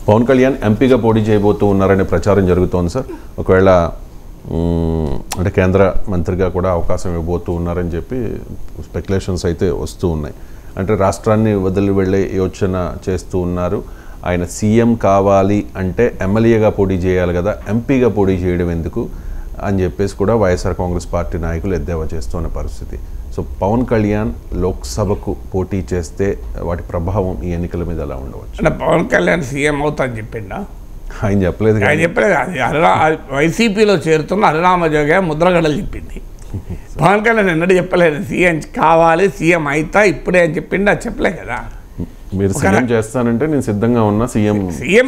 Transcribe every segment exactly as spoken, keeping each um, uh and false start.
పవన్ కళ్యాణ్ ఎంపీగా పోటీ చేయబోతూ ఉన్నారనే ప్రచారం జరుగుతోంది సార్. ఒకవేళ అంటే కేంద్ర మంత్రిగా కూడా అవకాశం ఇవ్వబోతూ ఉన్నారని చెప్పి స్పెక్యులేషన్స్ అయితే వస్తూ ఉన్నాయి. అంటే రాష్ట్రాన్ని వదిలి వెళ్ళే యోచన చేస్తూ ఉన్నారు. ఆయన సీఎం కావాలి అంటే ఎమ్మెల్యేగా పోటీ చేయాలి కదా, ఎంపీగా పోటీ చేయడం ఎందుకు అని చెప్పేసి కూడా వైఎస్ఆర్ కాంగ్రెస్ పార్టీ నాయకులు ఎద్దేవా చేస్తున్న పరిస్థితి. సో పవన్ కళ్యాణ్ లోక్సభకు పోటీ చేస్తే వాటి ప్రభావం ఈ ఎన్నికల మీద ఎలా ఉండవచ్చు? అంటే పవన్ కళ్యాణ్ సీఎం అవుతా అని చెప్పిండా? ఆయన చెప్పలేదు. ఆయన చెప్పలేదు. అది హరిరా వైసీపీలో చేరుతున్న హరిరామజోగ ముద్రగడలు చెప్పింది. పవన్ కళ్యాణ్ ఎన్నడూ చెప్పలేదు సీఎం కావాలి, సీఎం అవుతా ఇప్పుడే అని చెప్పింది. అది చెప్పలే కదా. మీరు సీఎం చేస్తానంటే నేను సిద్ధంగా ఉన్నా సీఎం సీఎం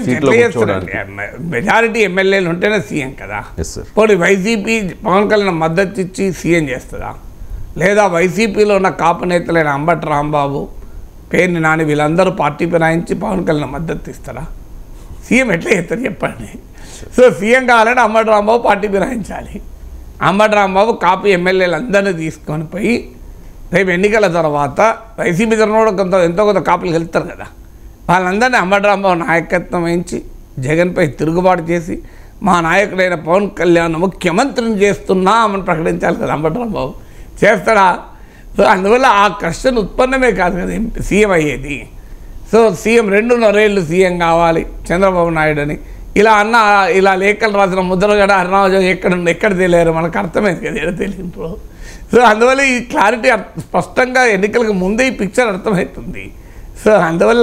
మెజారిటీ ఎమ్మెల్యేలు ఉంటేనే సీఎం కదా. పోనీ వైసీపీ పవన్ కళ్యాణ్ మద్దతు ఇచ్చి సీఎం చేస్తుందా? లేదా వైసీపీలో ఉన్న కాపు నేతలైన అంబటి రాంబాబు, పేర్ని నాని వీళ్ళందరూ పార్టీ ఫిరాయించి పవన్ కళ్యాణ్ మద్దతు ఇస్తారా? సీఎం ఎట్లా చేస్తారు చెప్పండి. సో సీఎం కావాలంటే అంబటి రాంబాబు పార్టీ ఫిరాయించాలి. అంబటి రాంబాబు కాపు ఎమ్మెల్యేలు అందరినీ తీసుకొని పోయి రేపు ఎన్నికల తర్వాత వైసీపీ తరఫున కూడా కొంత ఎంతో కొంత కాపులు వెళ్తారు కదా, వాళ్ళందరినీ అంబటి రాంబాబు నాయకత్వం వహించి జగన్పై తిరుగుబాటు చేసి మా నాయకుడైన పవన్ కళ్యాణ్ ముఖ్యమంత్రిని చేస్తున్నామని ప్రకటించాలి కదా. అంబటి రాంబాబు చేస్తాడా? సో అందువల్ల ఆ క్వశ్చన్ ఉత్పన్నమే కాదు కదా ఎంపీ సీఎం అయ్యేది. సో సీఎం రెండున్నరేళ్ళు సీఎం కావాలి చంద్రబాబు నాయుడు అని ఇలా అన్న, ఇలా లేఖలు రాసిన ముద్రగడ హరిరామజోగ ఎక్కడ ఎక్కడ తెలియరు మనకు అర్థమైంది కదా, ఎక్కడ తెలియదు. సో అందువల్ల ఈ క్లారిటీ స్పష్టంగా ఎన్నికలకు ముందే ఈ పిక్చర్ అర్థమవుతుంది. సో అందువల్ల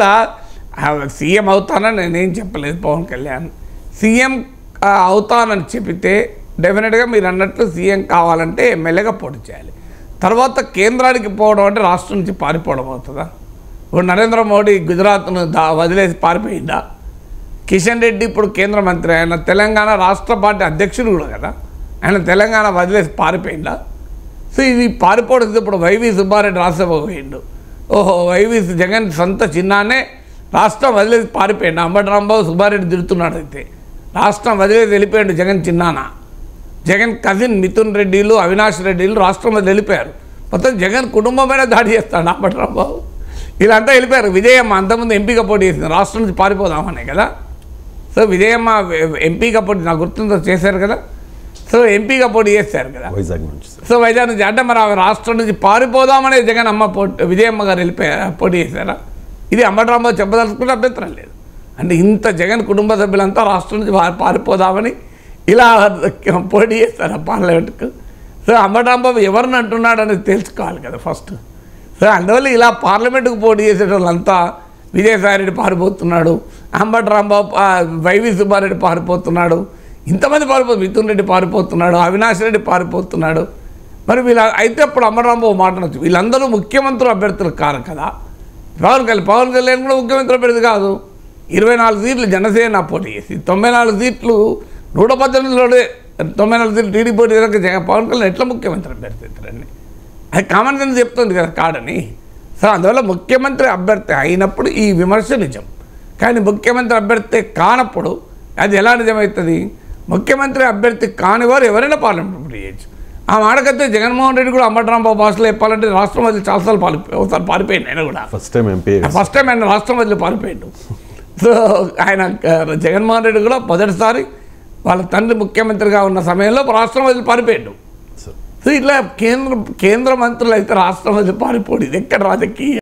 సీఎం అవుతానని నేనేం చెప్పలేదు. పవన్ కళ్యాణ్ సీఎం అవుతానని చెబితే డెఫినెట్గా మీరు అన్నట్లు సీఎం కావాలంటే ఎమ్మెల్యేగా పోటీ చేయాలి. తర్వాత కేంద్రానికి పోవడం అంటే రాష్ట్రం నుంచి పారిపోవడం అవుతుందా? ఇప్పుడు నరేంద్ర మోడీ గుజరాత్ను దా వదిలేసి పారిపోయిందా? కిషన్ రెడ్డి ఇప్పుడు కేంద్ర మంత్రి, ఆయన తెలంగాణ రాష్ట్ర పార్టీ అధ్యక్షుడు కూడా కదా, ఆయన తెలంగాణ వదిలేసి పారిపోయిందా? సో ఇది పారిపోవడం ఇప్పుడు వైవి సుబ్బారెడ్డి రాజ్యసభ పోయిండు. ఓహో వైవి జగన్ సొంత చిన్నానే రాష్ట్రం వదిలేసి పారిపోయిండు. అంబటి రాంబాబు సుబ్బారెడ్డి తిడుతున్నాడు. అయితే రాష్ట్రం వదిలేసి వెళ్ళిపోయాడు జగన్ చిన్నాన. జగన్ కజిన్ మిథున్ రెడ్డిలు అవినాష్ రెడ్డిలు రాష్ట్రం వదిలి వెళ్ళిపోయారు. మొత్తం జగన్ కుటుంబమైనా దాడి చేస్తాడు అంబటి రాంబాబు. వీళ్ళంతా వెళ్ళిపోయారు. విజయమ్మ అంతకుముందు ఎంపీగా పోటీ చేసింది, రాష్ట్రం నుంచి పారిపోదామనే కదా. సో విజయమ్మ ఎంపీగా పోటీ నాకు గుర్తుందో చేశారు కదా. సో ఎంపీగా పోటీ చేశారు కదా వైజాగ్ నుంచి. సో వైజాగ్ నుంచి అంటే మరి ఆమె రాష్ట్రం నుంచి పారిపోదామనే జగన్ అమ్మ పోటీ విజయమ్మ గారు వెళ్ళిపోయారు పోటీ చేశారా? ఇది అంబటి రాంబాబు చెప్పదలుచుకుంటే అభ్యంతరం లేదు. అంటే ఇంత జగన్ కుటుంబ సభ్యులంతా రాష్ట్రం నుంచి పారిపోదామని ఇలా పోటీ చేస్తారు పార్లమెంట్కు. సో అంబటి రాంబాబు ఎవరిని అంటున్నాడు అనేది తెలుసుకోవాలి కదా ఫస్ట్. సో అందువల్ల ఇలా పార్లమెంటుకు పోటీ చేసే వాళ్ళంతా విజయసాయిరెడ్డి పారిపోతున్నాడు, అంబటి రాంబాబు వైవి సుబ్బారెడ్డి పారిపోతున్నాడు, ఇంతమంది పారిపోతు మిథున్ రెడ్డి పారిపోతున్నాడు, అవినాష్ రెడ్డి పారిపోతున్నాడు. మరి వీళ్ళ అయితే అప్పుడు అంబటి రాంబాబు మాట్లాడచ్చు వీళ్ళందరూ ముఖ్యమంత్రి అభ్యర్థులు కారు కదా. పవన్ కళ్యాణ్ పవన్ కళ్యాణ్ కూడా ముఖ్యమంత్రి అభ్యర్థి కాదు. ఇరవై నాలుగు సీట్లు జనసేన పోటీ చేసి తొంభై నాలుగు సీట్లు నూట పద్దెనిమిదిలోనే తొంభై నాలుగు సీట్లు టీడీపీ పోటీ చేశాక పవన్ కళ్యాణ్ ఎట్లా ముఖ్యమంత్రి అభ్యర్థి అవుతారండి? అది కామన్ సెన్స్ చెప్తుంది కదా కాడని. సో అందువల్ల ముఖ్యమంత్రి అభ్యర్థి అయినప్పుడు ఈ విమర్శ నిజం, కానీ ముఖ్యమంత్రి అభ్యర్థి కానప్పుడు అది ఎలా నిజమవుతుంది? ముఖ్యమంత్రి అభ్యర్థి కానివారు ఎవరైనా పార్లమెంట్ పోటీ చేయొచ్చు. ఆ మాటకైతే జగన్మోహన్ రెడ్డి కూడా అంబటి రాంబాబు భాషలో చెప్పాలంటే రాష్ట్రం వదిలి చాలాసార్లు పారి ఒకసారి పారిపోయింది. ఆయన కూడా first time MP first time ఆయన రాష్ట్రం వదిలి పారిపోయాడు. సో ఆయన జగన్మోహన్ రెడ్డి కూడా మొదటిసారి వాళ్ళ తండ్రి ముఖ్యమంత్రిగా ఉన్న సమయంలో రాష్ట్రం వదిలి పారిపోయాడు. సో ఇట్లా కేంద్ర కేంద్ర మంత్రులు అయితే రాష్ట్రం వదిలి పారిపోడు. ఇది ఎక్కడ రాజకీయ